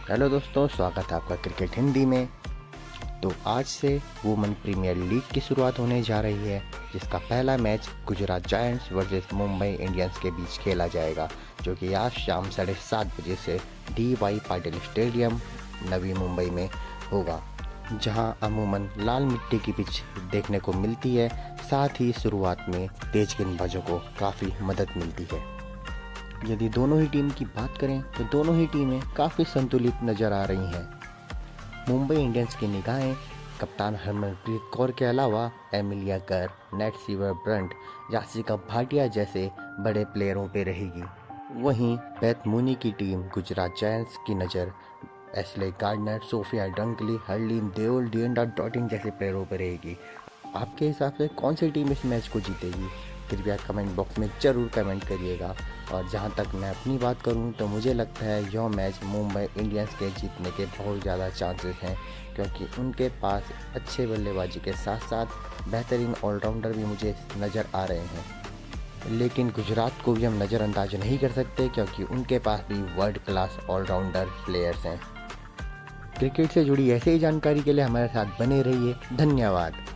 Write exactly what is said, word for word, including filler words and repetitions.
Hello दोस्तों, स्वागत है आपका क्रिकेट हिंदी में। तो आज से वुमेन प्रीमियर लीग की शुरुआत होने जा रही है, जिसका पहला मैच Gujarat Giants versus Mumbai Indians के बीच खेला जाएगा, जो कि आज शाम साढ़े सात बजे से D Y Patil stadium Navi Mumbai में होगा, जहां अमूमन लाल मिट्टी की पिच देखने को मिलती है। साथ ही शुरुआत में तेज गेंदबाजों को काफ़ी मदद मिलती है। यदि दोनों ही टीम की बात करें तो दोनों ही टीमें काफ़ी संतुलित नज़र आ रही हैं। मुंबई इंडियंस की निगाहें कप्तान हरमनप्रीत कौर के अलावा Amelia Kerr, Nat Sciver Brunt, Yastika Bhatia जैसे बड़े प्लेयरों पे रहेगी। वहीं बेथ मुनी की टीम गुजरात जायंट्स की नज़र Ashleigh Gardner, Sophia Dunkley, Harleen Deol, Deandra Dottin जैसे प्लेयरों पर रहेगी। आपके हिसाब से कौन सी टीम इस मैच को जीतेगी? कृपया कमेंट बॉक्स में ज़रूर कमेंट करिएगा। और जहां तक मैं अपनी बात करूं तो मुझे लगता है यह मैच मुंबई इंडियंस के जीतने के बहुत ज़्यादा चांसेस हैं, क्योंकि उनके पास अच्छे बल्लेबाजी के साथ साथ बेहतरीन ऑलराउंडर भी मुझे नज़र आ रहे हैं। लेकिन गुजरात को भी हम नज़रअंदाज नहीं कर सकते, क्योंकि उनके पास भी वर्ल्ड क्लास ऑलराउंडर प्लेयर्स हैं। क्रिकेट से जुड़ी ऐसे ही जानकारी के लिए हमारे साथ बने रहिए। धन्यवाद।